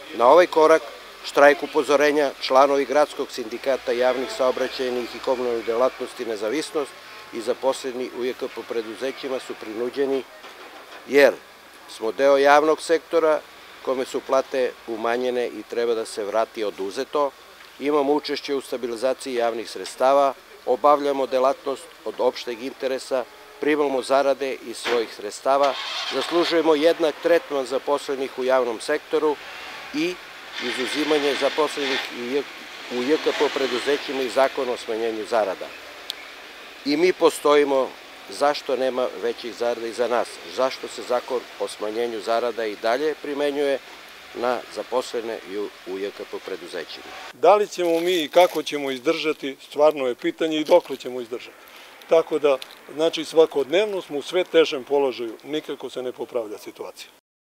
Na ovaj korak štrajk upozorenja članovi Gradskog sindikata javnih saobraćajnih i komunalnih delatnosti Nezavisnost i zaposleni u JKP preduzećima su prinuđeni jer smo deo javnog sektora kome su plate umanjene i treba da se vrati oduzeto, imamo učešće u stabilizaciji javnih sredstava, obavljamo delatnost od opšteg interesa, primamo zarade iz svojih sredstava, zaslužujemo jednak tretman zaposlenih u javnom sektoru i izuzimanje zaposlenih u JKP preduzećima i zakon o smanjenju zarada. I mi postojimo zašto nema većih zarada i za nas, zašto se zakon o smanjenju zarada i dalje primenjuje na zaposlene u JKP preduzećima. Da li ćemo mi i kako ćemo izdržati, stvarno je pitanje i dokle ćemo izdržati. Tako da, znači svakodnevno smo u sve težem položaju, nikako se ne popravlja situacija.